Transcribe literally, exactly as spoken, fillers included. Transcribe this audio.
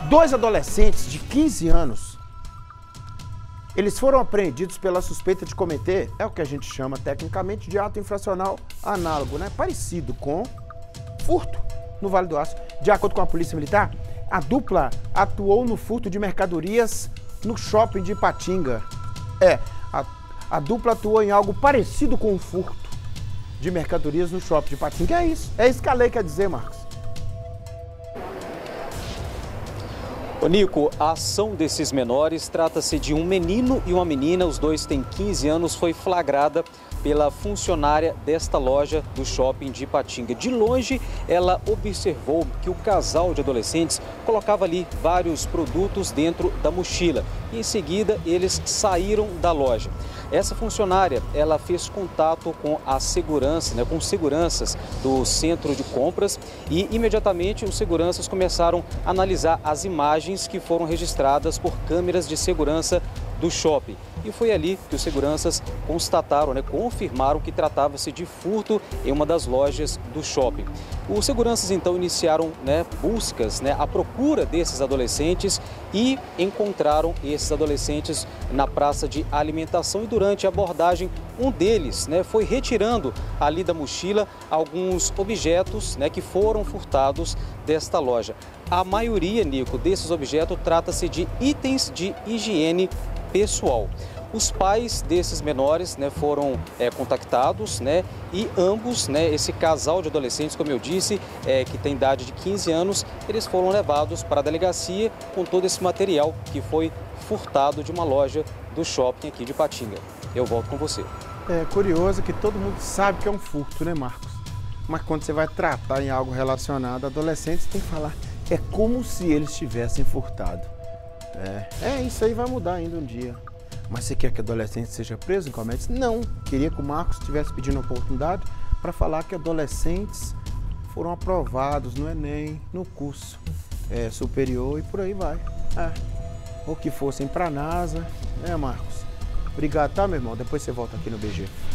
Dois adolescentes de quinze anos, eles foram apreendidos pela suspeita de cometer, é o que a gente chama tecnicamente de ato infracional análogo, né? Parecido com furto no Vale do Aço. De acordo com a Polícia Militar, a dupla atuou no furto de mercadorias no shopping de Ipatinga. É, a, a dupla atuou em algo parecido com o furto de mercadorias no shopping de Ipatinga. É isso, é isso que a lei quer dizer, Marcos. Ô Nico, a ação desses menores trata-se de um menino e uma menina, os dois têm quinze anos, foi flagrada pela funcionária desta loja do shopping de Ipatinga. De longe, ela observou que o casal de adolescentes colocava ali vários produtos dentro da mochila e em seguida eles saíram da loja. Essa funcionária, ela fez contato com a segurança, né, com seguranças do centro de compras e imediatamente os seguranças começaram a analisar as imagens que foram registradas por câmeras de segurança do shopping. E foi ali que os seguranças constataram, né, confirmaram que tratava-se de furto em uma das lojas do shopping. Os seguranças então iniciaram, né, buscas, né, à procura desses adolescentes e encontraram esses adolescentes na praça de alimentação e durante a abordagem um deles, né, foi retirando ali da mochila alguns objetos, né, que foram furtados desta loja. A maioria, Nico, desses objetos trata-se de itens de higiene pessoal. Os pais desses menores, né, foram é, contactados, né, e ambos, né, esse casal de adolescentes, como eu disse, é, que tem idade de quinze anos, eles foram levados para a delegacia com todo esse material que foi furtado de uma loja do shopping aqui de Ipatinga. Eu volto com você. É curioso que todo mundo sabe que é um furto, né, Marcos? Mas quando você vai tratar em algo relacionado a adolescentes, tem que falar, é como se eles tivessem furtado. É, é, isso aí vai mudar ainda um dia. Mas você quer que adolescente seja preso em comércio? Não. Queria que o Marcos estivesse pedindo oportunidade para falar que adolescentes foram aprovados no Enem, no curso é, superior e por aí vai. É. Ou que fossem para a NASA, né, Marcos? Obrigado, tá, meu irmão? Depois você volta aqui no B G.